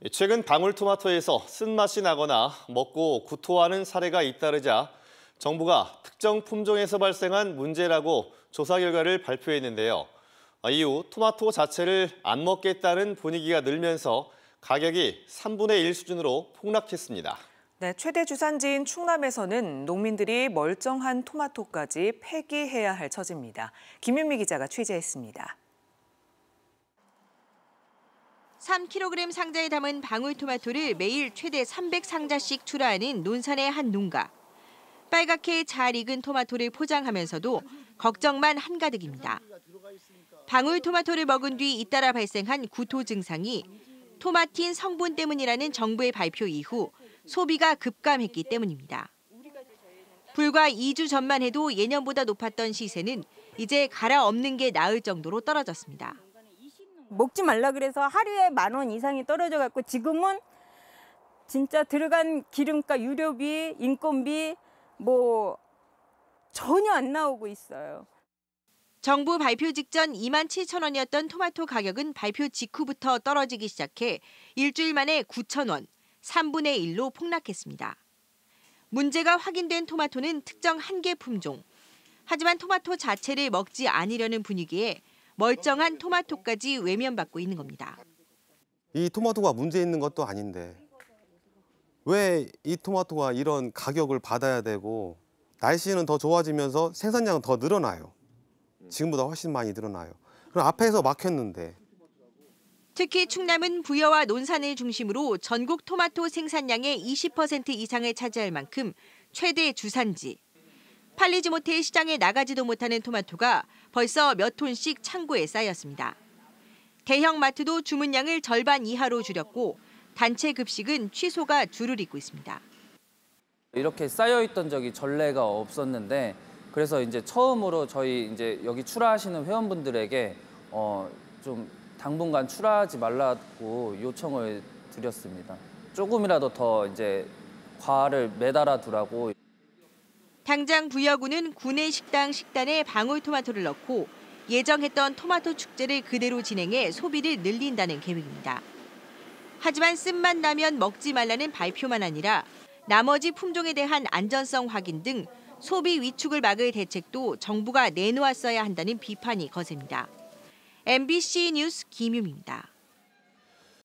최근 방울토마토에서 쓴맛이 나거나 먹고 구토하는 사례가 잇따르자 정부가 특정 품종에서 발생한 문제라고 조사 결과를 발표했는데요. 이후 토마토 자체를 안 먹겠다는 분위기가 늘면서 가격이 3분의 1 수준으로 폭락했습니다. 네, 최대 주산지인 충남에서는 농민들이 멀쩡한 토마토까지 폐기해야 할 처지입니다. 김윤미 기자가 취재했습니다. 3kg 상자에 담은 방울토마토를 매일 최대 300상자씩 출하하는 논산의 한 농가. 빨갛게 잘 익은 토마토를 포장하면서도 걱정만 한가득입니다. 방울토마토를 먹은 뒤 잇따라 발생한 구토 증상이 토마틴 성분 때문이라는 정부의 발표 이후 소비가 급감했기 때문입니다. 불과 2주 전만 해도 예년보다 높았던 시세는 이제 갈아엎는 게 나을 정도로 떨어졌습니다. 먹지 말라 그래서 하루에 10,000원 이상이 떨어져 갖고 지금은 진짜 들어간 기름값, 유료비, 인건비 전혀 안 나오고 있어요. 정부 발표 직전 27,000원이었던 토마토 가격은 발표 직후부터 떨어지기 시작해 일주일 만에 9,000원, 3분의 1로 폭락했습니다. 문제가 확인된 토마토는 특정 한 개 품종. 하지만 토마토 자체를 먹지 않으려는 분위기에 멀쩡한 토마토까지 외면받고 있는 겁니다. 이 토마토가 문제 있는 것도 아닌데 왜 이 토마토가 이런 가격을 받아야 되고 날씨는 더 좋아지면서 생산량은 더 늘어나요. 지금보다 훨씬 많이 늘어나요. 그럼 앞에서 막혔는데. 특히 충남은 부여와 논산을 중심으로 전국 토마토 생산량의 20% 이상을 차지할 만큼 최대 주산지. 팔리지 못해 시장에 나가지도 못하는 토마토가 벌써 몇 톤씩 창고에 쌓였습니다. 대형 마트도 주문량을 절반 이하로 줄였고 단체 급식은 취소가 줄을 잇고 있습니다. 이렇게 쌓여있던 적이 전례가 없었는데 그래서 이제 처음으로 저희 이제 여기 출하하시는 회원분들에게 좀 당분간 출하하지 말라고 요청을 드렸습니다. 조금이라도 더 이제 과를 매달아 두라고. 당장 부여구는 구내 식단에 방울토마토를 넣고 예정했던 토마토 축제를 그대로 진행해 소비를 늘린다는 계획입니다. 하지만 쓴맛 나면 먹지 말라는 발표만 아니라 나머지 품종에 대한 안전성 확인 등 소비 위축을 막을 대책도 정부가 내놓았어야 한다는 비판이 거셉니다. MBC 뉴스 김유미입니다.